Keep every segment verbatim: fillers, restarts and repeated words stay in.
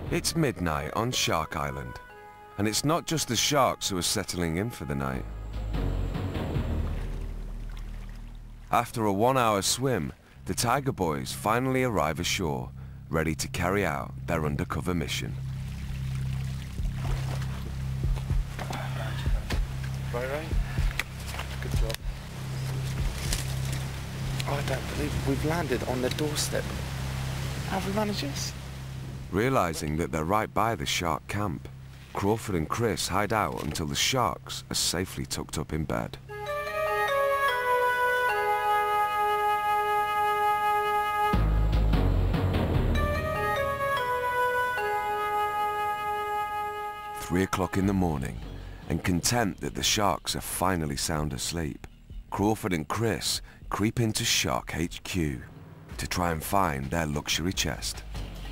It's midnight on Shark Island, and it's not just the sharks who are settling in for the night. After a one-hour swim, the Tiger Boys finally arrive ashore, ready to carry out their undercover mission. Right, right. Good job. Oh, I don't believe we've landed on the doorstep. How have we managed this? Realizing that they're right by the shark camp, Crawford and Chris hide out until the sharks are safely tucked up in bed. Three o'clock in the morning, and content that the sharks are finally sound asleep, Crawford and Chris creep into Shark H Q to try and find their luxury chest.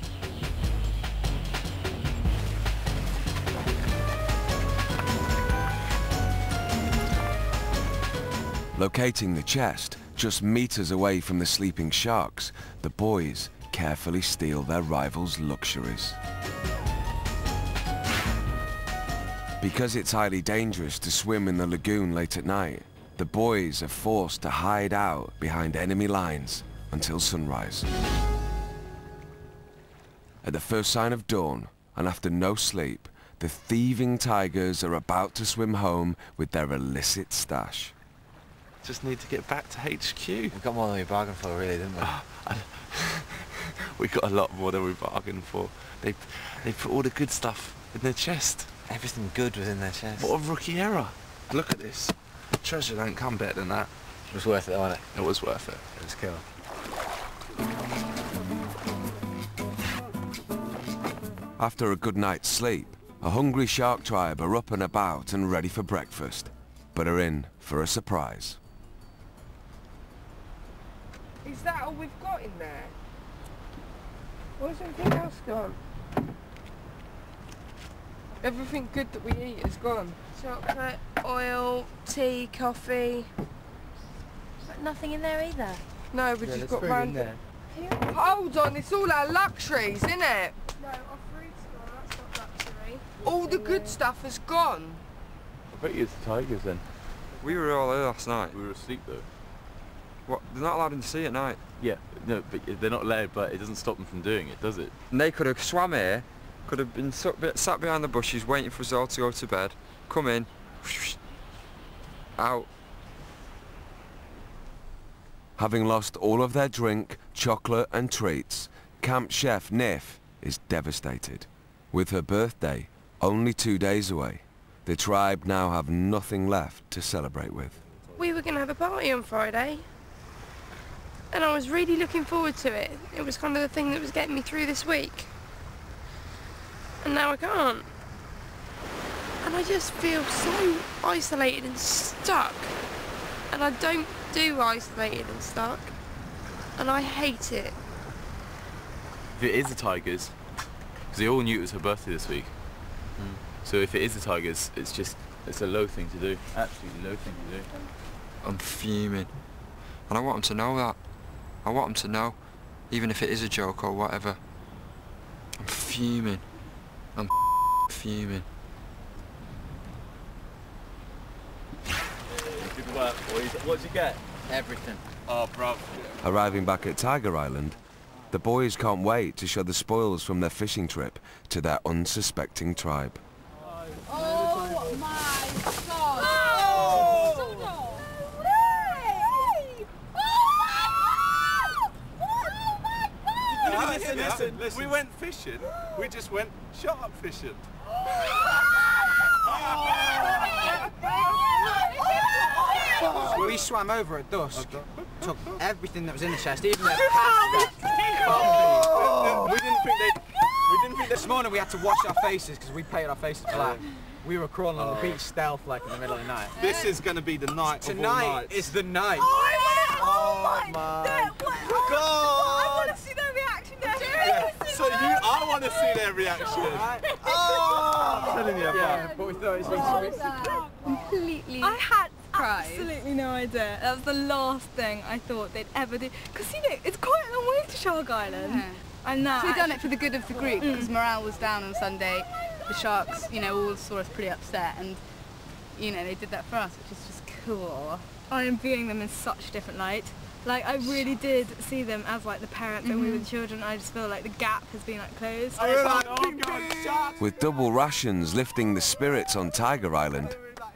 Locating the chest just meters away from the sleeping sharks, the boys carefully steal their rivals' luxuries. Because it's highly dangerous to swim in the lagoon late at night, the boys are forced to hide out behind enemy lines until sunrise. At the first sign of dawn, and after no sleep, the thieving tigers are about to swim home with their illicit stash. Just need to get back to H Q. We got more than we bargained for, really, didn't we? Oh, we got a lot more than we bargained for. They, they put all the good stuff in their chest. Everything good was in their chest. What a rookie error. Look at this. Treasure don't come better than that. It was worth it, though, wasn't it? It was worth it. It was cool. After a good night's sleep, a hungry shark tribe are up and about and ready for breakfast, but are in for a surprise. Is that all we've got in there? Where's everything else gone? Everything good that we eat is gone. Chocolate, oil, tea, coffee. But nothing in there either. No, we Yeah, just there's got food in random. there. Hold on, it's all our luxuries, isn't it? No, our fruit's gone, that's not luxury. All the good stuff has gone. I bet you it's the tigers then. We were all here last night. We were asleep though. What? They're not allowed in the sea at night. Yeah, no, but they're not allowed, but it doesn't stop them from doing it, does it? And they could have swam here, could have been sat behind the bushes waiting for us all to go to bed, come in, out. Having lost all of their drink, chocolate and treats, camp chef Niff is devastated. With her birthday only two days away, the tribe now have nothing left to celebrate with. We were going to have a party on Friday, and I was really looking forward to it. It was kind of the thing that was getting me through this week. And now I can't. And I just feel so isolated and stuck. And I don't do isolated and stuck. And I hate it. If it is the tigers, because they all knew it was her birthday this week. Mm. So if it is the tigers, it's just, it's a low thing to do. Absolutely low thing to do. I'm fuming. And I want them to know that. I want them to know, even if it is a joke or whatever. I'm fuming. I'm fuming. Good work, boys. What did you get? Everything. Oh, bravo. Arriving back at Tiger Island, the boys can't wait to show the spoils from their fishing trip to their unsuspecting tribe. Oh my god! Oh! Listen, listen, listen. We went fishing. We just went shark fishing. We swam over at dusk, took everything that was in the chest, even their pasta. We didn't think they. We didn't think This morning we had to wash our faces because we painted our faces black. We were crawling on the beach stealth like in the middle of the night. This is going to be the night of all Tonight nights. is the night. Oh my God! I want to see their reaction now. Yeah. So you, I want to see their reaction. Oh! I'm telling you, Yeah, but we thought it was Oh, Completely. I had surprised. Absolutely no idea. That was the last thing I thought they'd ever do. Because, you know, it's quite a long way to Shark Island. Yeah. I know. So we done it for the good of the group because mm. morale was down on Sunday. The Sharks, you know, all saw us pretty upset, and you know they did that for us, which is just cool. I am viewing them in such a different light. Like, I really did see them as like the parents mm-hmm. and we were the children. I just feel like the gap has been like closed. With double rations lifting the spirits on Tiger Island,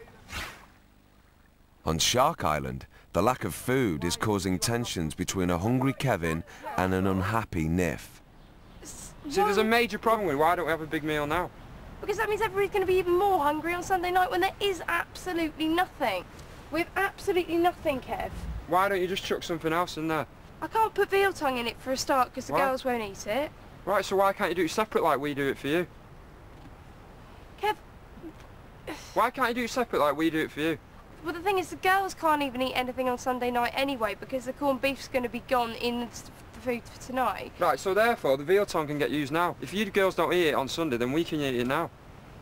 on Shark Island, the lack of food is causing tensions between a hungry Kevin and an unhappy Niff. See, there's a major problem with why don't we have a big meal now? Because that means everybody's going to be even more hungry on Sunday night when there is absolutely nothing. We have absolutely nothing, Kev. Why don't you just chuck something else in there? I can't put veal tongue in it for a start because the why? girls won't eat it. Right, so why can't you do it separate like we do it for you? Kev... Why can't you do it separate like we do it for you? Well, the thing is, the girls can't even eat anything on Sunday night anyway because the corned beef's going to be gone in the food for tonight. Right, so therefore the veal tongue can get used now. If you girls don't eat it on Sunday, then we can eat it now.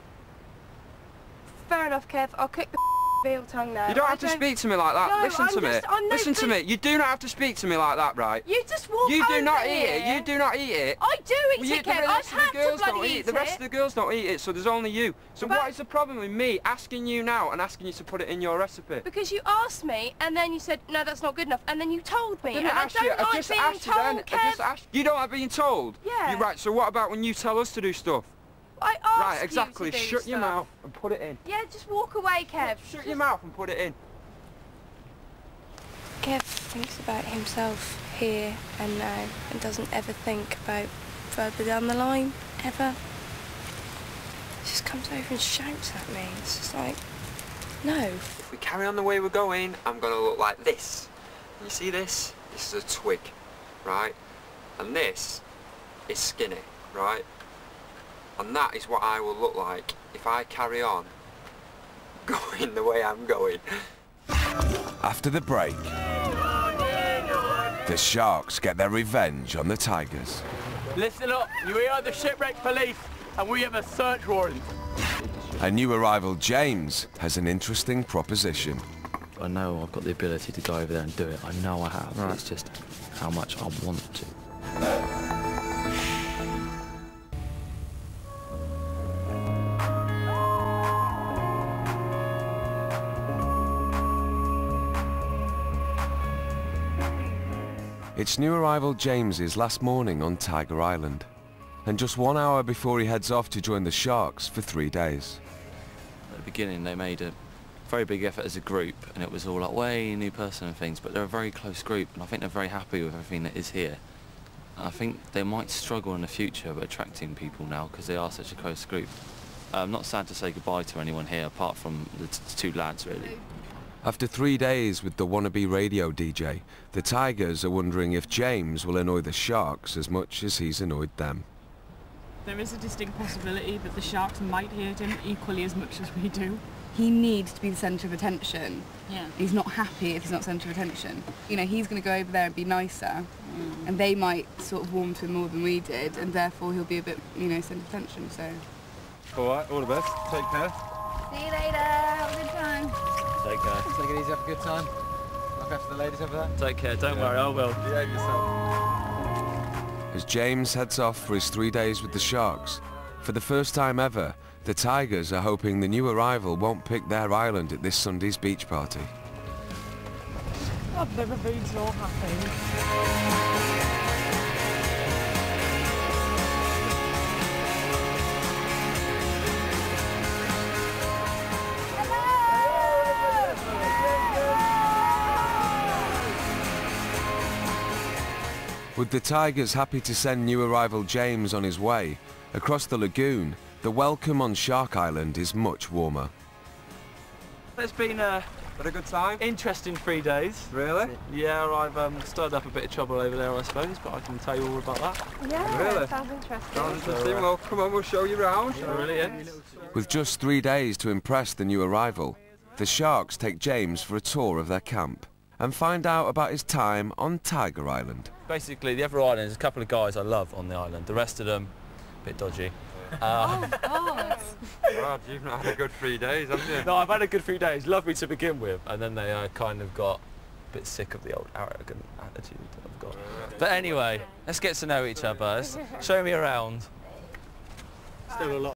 Fair enough, Kev. I'll cook the veal tongue now. You don't I have to don't... speak to me like that. No, Listen I'm to just, me. I'm no Listen to me. You do not have to speak to me like that, right? You just walk You do over not here. eat it. You do not eat it. I do eat Well, you, it, Kev. the I rest of the have to girls don't bloody eat eat it. The rest it. of the girls don't eat it, so there's only you. So But- what is the problem with me asking you now and asking you to put it in your recipe? Because you asked me, and then you said, no, that's not good enough, and then you told me, Didn't and I ask don't you. like I just being asked you told, then. Kev. I just asked. You don't like being told. Yeah. You're right. So what about when you tell us to do stuff? I asked Right, exactly. you to do Shut your stuff. mouth and put it in. Yeah, just walk away, Kev. Shut Just- your mouth and put it in. Kev thinks about himself here and now, and doesn't ever think about further down the line, ever. He just comes over and shouts at me. It's just like, no. If we carry on the way we're going, I'm going to look like this. You see this? This is a twig, right? And this is skinny, right? And that is what I will look like if I carry on going the way I'm going. After the break, the Sharks get their revenge on the Tigers. Listen up, you are the Shipwrecked police, and we have a search warrant. A new arrival, James, has an interesting proposition. I know I've got the ability to go over there and do it. I know I have. Right. It's just how much I want to. It's new arrival James's last morning on Tiger Island, and just one hour before he heads off to join the Sharks for three days. At the beginning, they made a very big effort as a group, and it was all like, way new person and things, but they're a very close group, and I think they're very happy with everything that is here. And I think they might struggle in the future with attracting people now, because they are such a close group. I'm not sad to say goodbye to anyone here, apart from the t two lads, really. After three days with the wannabe radio D J, the Tigers are wondering if James will annoy the Sharks as much as he's annoyed them. There is a distinct possibility that the Sharks might hate him equally as much as we do. He needs to be the centre of attention. Yeah. He's not happy if he's not centre of attention. You know, he's going to go over there and be nicer, mm. and they might sort of warm to him more than we did, and therefore he'll be a bit, you know, centre of attention. So. All right, all the best. Take care. See you later. Have a good time. Take care. Take it easy, have a good time. Look after the ladies over there. Take care, don't worry, I will. Behave yourself. As James heads off for his three days with the Sharks, for the first time ever, the Tigers are hoping the new arrival won't pick their island at this Sunday's beach party. I've never been so happy. With the Tigers happy to send new arrival James on his way, across the lagoon, the welcome on Shark Island is much warmer. It's been a Had a good time? interesting three days. Really? Yeah, I've um, stirred up a bit of trouble over there, I suppose, but I can tell you all about that. Yeah, Really? sounds interesting. Sounds interesting. Well, come on, we'll show you round. Brilliant. With just three days to impress the new arrival, the Sharks take James for a tour of their camp and find out about his time on Tiger Island. Basically, the other island, there's a couple of guys I love on the island. The rest of them, a bit dodgy. Uh, God, you've not had a good three days, have you? no, I've had a good few days. Lovely to begin with, and then they uh, kind of got a bit sick of the old arrogant attitude that I've got. But anyway, let's get to know each other. Let's show me around. Still a lot.